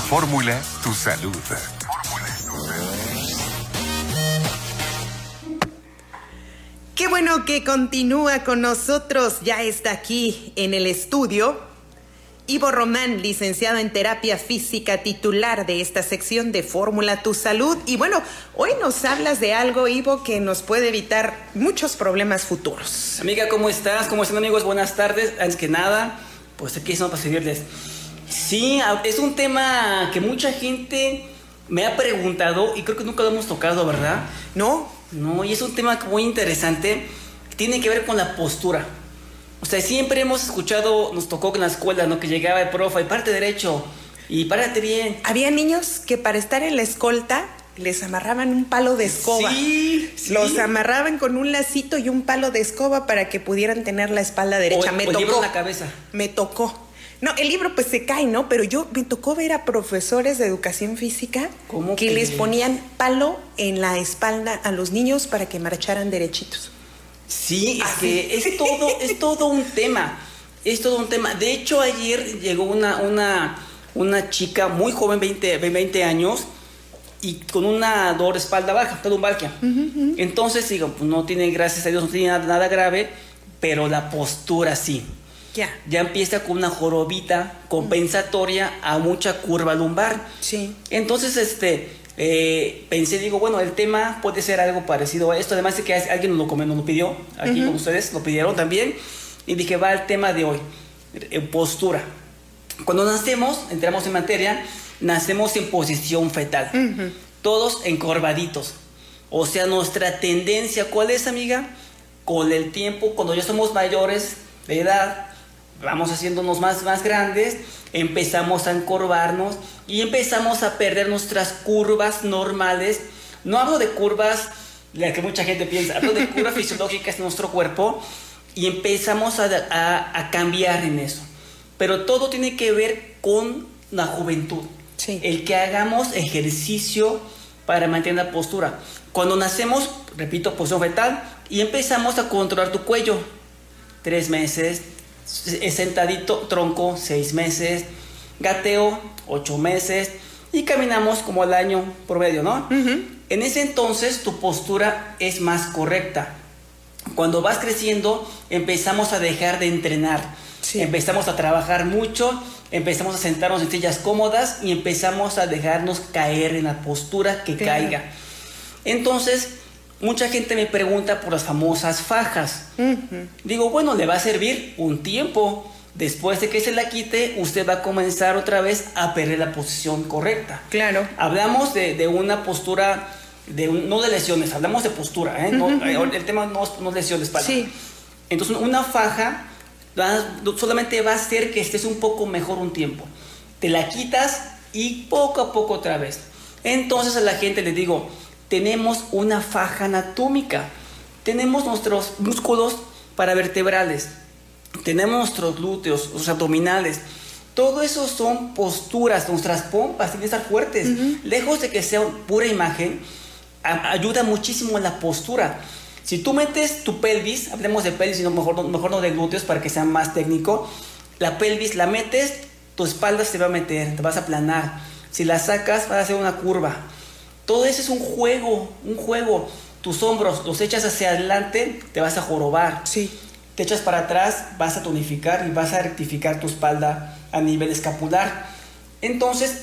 Fórmula Tu Salud. Qué bueno que continúa con nosotros. Ya está aquí en el estudio Ivo Román, licenciado en terapia física, titular de esta sección de Fórmula Tu Salud. Y bueno, hoy nos hablas de algo, Ivo, que nos puede evitar muchos problemas futuros. Amiga, ¿cómo estás? ¿Cómo están, amigos? Buenas tardes. Antes que nada, pues aquí estamos para servirles. Sí, es un tema que mucha gente me ha preguntado y creo que nunca lo hemos tocado, ¿verdad? ¿No? No, y es un tema muy interesante. Tiene que ver con la postura. O sea, siempre hemos escuchado, nos tocó en la escuela, ¿no? Que llegaba el profe, párate derecho y párate bien. Había niños que para estar en la escolta les amarraban un palo de escoba. Sí. Los amarraban con un lacito y un palo de escoba para que pudieran tener la espalda derecha. O el libro en la cabeza. Me tocó. No, el libro pues se cae, ¿no? Pero me tocó ver a profesores de educación física que les ponían palo en la espalda a los niños para que marcharan derechitos. Sí, es que es todo un tema. Es todo un tema. De hecho, ayer llegó una chica muy joven, 20 años, y con una dolor de espalda baja, lumbalgia. Entonces, digo, pues no tiene, gracias a Dios, no tiene nada grave, pero la postura sí. Ya empieza con una jorobita compensatoria a mucha curva lumbar. Sí. Entonces, pensé, digo, bueno, el tema puede ser algo parecido a esto. Además de que alguien nos lo pidió, aquí con ustedes, lo pidieron también. Y dije, va el tema de hoy, postura. Cuando nacemos, entramos en materia, nacemos en posición fetal. Todos encorvaditos. O sea, nuestra tendencia, ¿cuál es, amiga? Con el tiempo, cuando ya somos mayores de edad, vamos haciéndonos más grandes, empezamos a encorvarnos y empezamos a perder nuestras curvas normales. No hablo de curvas, la que mucha gente piensa, hablo de curvas fisiológicas de nuestro cuerpo y empezamos a cambiar en eso. Pero todo tiene que ver con la juventud. Sí. El que hagamos ejercicio para mantener la postura. Cuando nacemos, repito, posición fetal, y empezamos a controlar tu cuello. 3 meses, sentadito, tronco, 6 meses, gateo, 8 meses, y caminamos como al año promedio, ¿no? En ese entonces tu postura es más correcta. Cuando vas creciendo, empezamos a dejar de entrenar. Sí. Empezamos a trabajar mucho, empezamos a sentarnos en sillas cómodas y empezamos a dejarnos caer en la postura que caiga. Entonces, mucha gente me pregunta por las famosas fajas. Digo, bueno, le va a servir un tiempo. Después de que se la quite, usted va a comenzar otra vez a perder la posición correcta. Claro. Hablamos de una postura, no de lesiones, hablamos de postura, ¿eh? El tema no es lesiones, para. Sí. Entonces, una faja solamente va a hacer que estés un poco mejor un tiempo. Te la quitas y poco a poco otra vez. Entonces a la gente le digo, tenemos una faja anatómica, tenemos nuestros músculos paravertebrales, tenemos nuestros glúteos, los abdominales, todo eso son posturas, nuestras pompas tienen que estar fuertes, lejos de que sea pura imagen, ayuda muchísimo en la postura. Si tú metes tu pelvis, hablemos de pelvis y mejor no de glúteos para que sea más técnico, la pelvis la metes, tu espalda se va a meter, te vas a aplanar, si la sacas vas a hacer una curva. Todo eso es un juego. Tus hombros los echas hacia adelante, te vas a jorobar. Sí. Te echas para atrás, vas a tonificar y vas a rectificar tu espalda a nivel escapular. Entonces,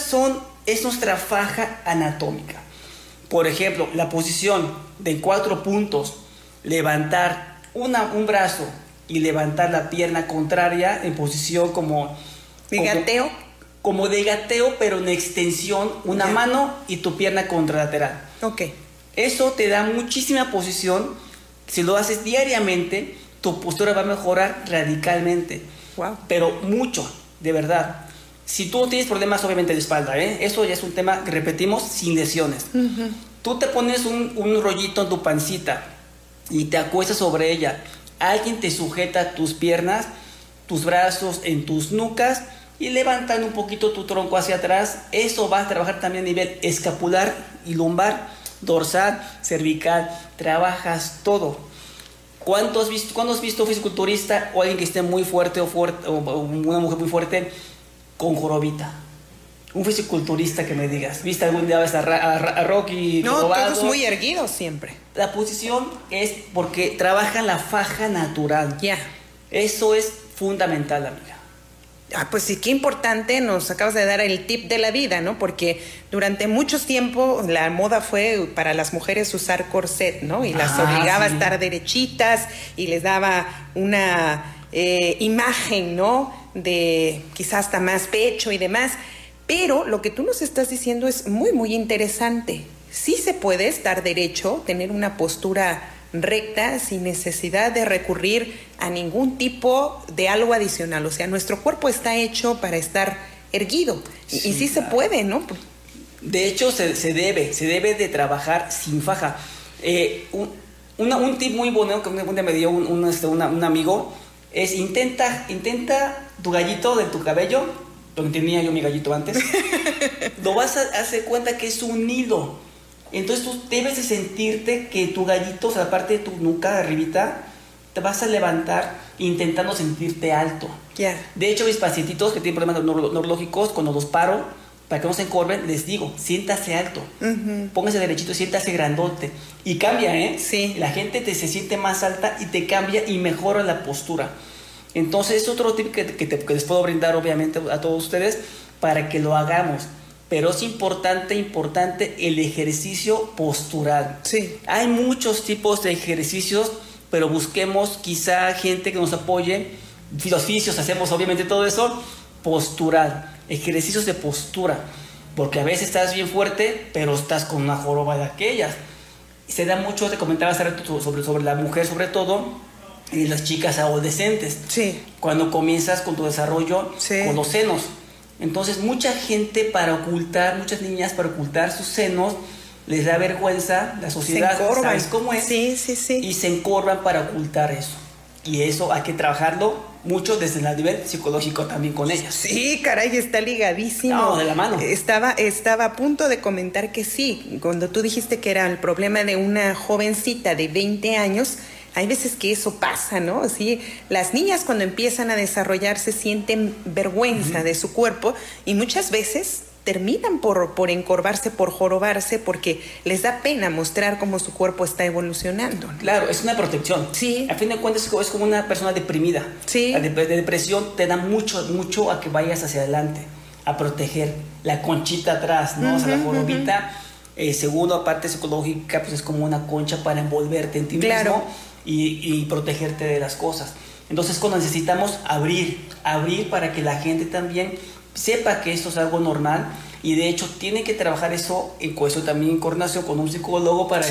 es nuestra faja anatómica. Por ejemplo, la posición de 4 puntos, levantar un brazo y levantar la pierna contraria en posición como ¿de gateo? Como de gateo, pero en extensión, una mano y tu pierna contralateral. Ok. Eso te da muchísima posición. Si lo haces diariamente, tu postura va a mejorar radicalmente. Wow. Pero mucho, de verdad. Si tú no tienes problemas, obviamente, de espalda, eso ya es un tema que repetimos sin lesiones. Tú te pones un rollito en tu pancita y te acuestas sobre ella. Alguien te sujeta tus piernas, tus brazos en tus nucas, y levantan un poquito tu tronco hacia atrás. Eso va a trabajar también a nivel escapular y lumbar, dorsal, cervical. Trabajas todo. ¿Cuándo has visto un fisiculturista o alguien que esté muy fuerte o una mujer muy fuerte con jorobita? Un fisiculturista que me digas, ¿viste algún día a Rocky? No, todos muy erguidos siempre. La posición es porque trabajan la faja natural. Ya. Eso es fundamental, amiga. Ah, pues sí, qué importante, nos acabas de dar el tip de la vida, ¿no? Porque durante mucho tiempo la moda fue para las mujeres usar corset, ¿no? Y las obligaba a estar derechitas y les daba una imagen, ¿no? De quizás hasta más pecho y demás. Pero lo que tú nos estás diciendo es muy, muy interesante. Sí se puede estar derecho, tener una postura recta, sin necesidad de recurrir a ningún tipo de algo adicional. O sea, nuestro cuerpo está hecho para estar erguido. Sí, y sí se puede, ¿no? De hecho, se debe de trabajar sin faja. Un tip muy bueno que un día me dio un amigo es intenta tu gallito de tu cabello, lo que tenía yo mi gallito antes, lo vas a hacer cuenta que es un hilo. Entonces tú debes de sentirte que tu gallito, o sea, la parte de tu nuca arribita, te vas a levantar intentando sentirte alto. Yeah. De hecho, mis pacientitos que tienen problemas neurológicos, cuando los paro, para que no se encorven, les digo, siéntase alto, póngase derechito, siéntase grandote. Y cambia, ¿eh? Sí. La gente se siente más alta y te cambia y mejora la postura. Entonces es otro tip que les puedo brindar obviamente a todos ustedes para que lo hagamos. Pero es importante el ejercicio postural. Sí. Hay muchos tipos de ejercicios, pero busquemos quizá gente que nos apoye. Los fisios hacemos obviamente todo eso. Postural, ejercicios de postura. Porque a veces estás bien fuerte, pero estás con una joroba de aquellas. Se da mucho, te comentaba hace rato sobre la mujer sobre todo, y las chicas adolescentes. Sí. Cuando comienzas con tu desarrollo, sí, con los senos. Entonces muchas niñas para ocultar sus senos, les da vergüenza, la sociedad, ¿sabes cómo es? Sí, sí, sí. Y se encorvan para ocultar eso. Y eso hay que trabajarlo mucho desde el nivel psicológico también con ellas. Sí, caray, está ligadísimo. No, de la mano. Estaba a punto de comentar que sí, cuando tú dijiste que era el problema de una jovencita de 20 años, hay veces que eso pasa, ¿no? Sí, las niñas cuando empiezan a desarrollarse sienten vergüenza de su cuerpo y muchas veces terminan por encorvarse, por jorobarse, porque les da pena mostrar cómo su cuerpo está evolucionando, ¿no? Claro, es una protección. Sí. A fin de cuentas es como una persona deprimida. Sí. La depresión te da mucho a que vayas hacia adelante, a proteger la conchita atrás, ¿no? O sea, la jorobita, segundo, aparte psicológica, pues es como una concha para envolverte en ti mismo y protegerte de las cosas. Entonces, cuando necesitamos abrir para que la gente también sepa que esto es algo normal, y de hecho tiene que trabajar eso también en coordinación con un psicólogo para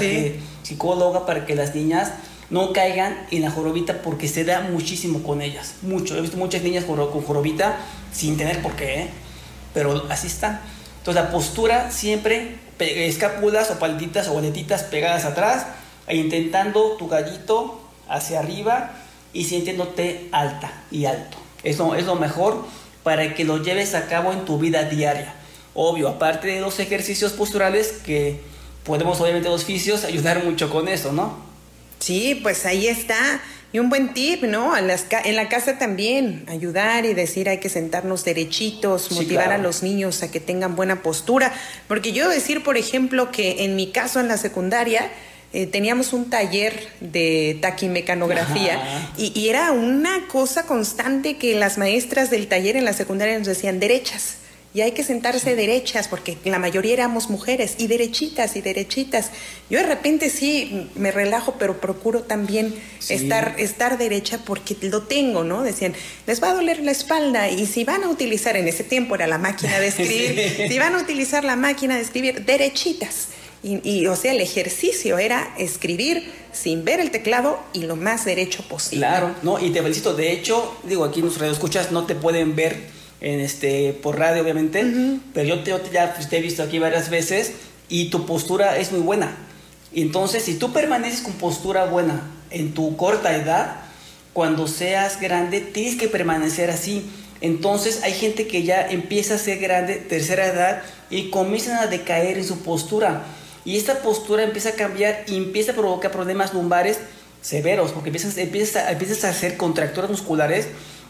que las niñas no caigan en la jorobita, porque se da muchísimo con ellas, mucho. He visto muchas niñas con jorobita sin tener por qué, pero así están. Entonces la postura siempre, escápulas o palditas o boletitas pegadas atrás, e intentando tu gallito hacia arriba y sintiéndote alta y alto. Eso es lo mejor para que lo lleves a cabo en tu vida diaria. Obvio, aparte de los ejercicios posturales, que podemos obviamente los fisios ayudar mucho con eso, ¿no? Sí, pues ahí está. Y un buen tip, ¿no? En la casa también, ayudar y decir hay que sentarnos derechitos, motivar a los niños a que tengan buena postura. Porque yo decir, por ejemplo, que en mi caso en la secundaria teníamos un taller de taquimecanografía y era una cosa constante que las maestras del taller en la secundaria nos decían derechas. Y hay que sentarse derechas, porque la mayoría éramos mujeres, y derechitas. Yo de repente sí me relajo, pero procuro también estar derecha porque lo tengo, ¿no? Decían, les va a doler la espalda, y si van a utilizar, en ese tiempo era la máquina de escribir, si van a utilizar la máquina de escribir, derechitas. Y o sea, el ejercicio era escribir sin ver el teclado y lo más derecho posible. Claro, no, y te felicito. De hecho, digo, aquí en los radioescuchas no te pueden ver por radio, obviamente, pero yo ya te he visto aquí varias veces y tu postura es muy buena. Entonces, si tú permaneces con postura buena en tu corta edad, cuando seas grande tienes que permanecer así. Entonces hay gente que ya empieza a ser grande, tercera edad, y comienzan a decaer en su postura, y esta postura empieza a cambiar y empieza a provocar problemas lumbares severos, porque empiezas a hacer contracturas musculares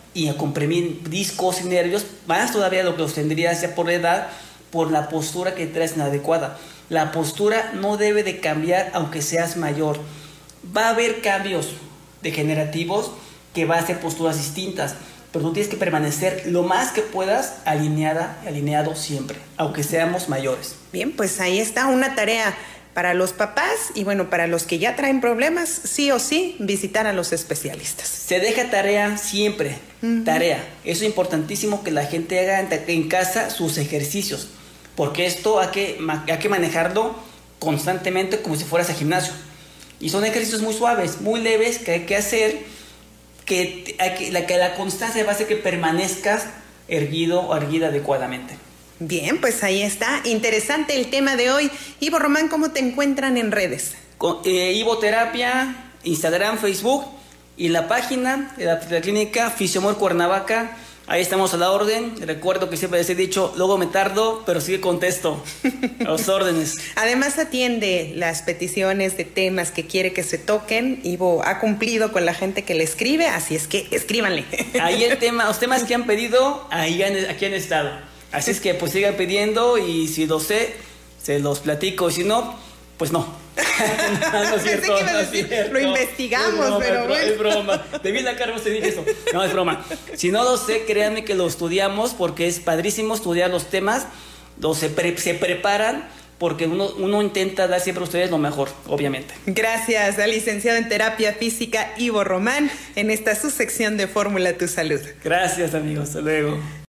y a comprimir discos y nervios, más todavía lo que los tendrías ya por la edad, por la postura que traes inadecuada. La postura no debe de cambiar aunque seas mayor. Va a haber cambios degenerativos que va a hacer posturas distintas, pero tú tienes que permanecer lo más que puedas alineado siempre, aunque seamos mayores. Bien, pues ahí está una tarea para los papás y bueno, para los que ya traen problemas, sí o sí, visitar a los especialistas. Se deja tarea siempre, tarea. Eso es importantísimo que la gente haga en casa sus ejercicios, porque esto hay que manejarlo constantemente como si fueras al gimnasio. Y son ejercicios muy suaves, muy leves que hay que hacer, que la constancia va a hacer que permanezcas erguido o erguida adecuadamente. Bien, pues ahí está. Interesante el tema de hoy. Ivo Román, ¿cómo te encuentran en redes? Ivoterapia, Instagram, Facebook y la página de la clínica Fisiomor Cuernavaca. Ahí estamos a la orden. Recuerdo que siempre les he dicho, luego me tardo, pero sí contesto a los órdenes. Además atiende las peticiones de temas que quiere que se toquen. Ivo ha cumplido con la gente que le escribe, así es que escríbanle. Ahí los temas que han pedido, aquí han estado. Así es que pues sigan pidiendo y si lo sé, se los platico. Y si no, pues no. No es cierto, no es cierto. Lo investigamos, broma, pero bueno. Es broma. Debí sacarme usted eso. No, es broma. Si no lo sé, créanme que lo estudiamos porque es padrísimo estudiar los temas. Se preparan porque uno intenta dar siempre a ustedes lo mejor, obviamente. Gracias al licenciado en terapia física Ivo Román en esta subsección de Fórmula Tu Salud. Gracias, amigos. Hasta luego.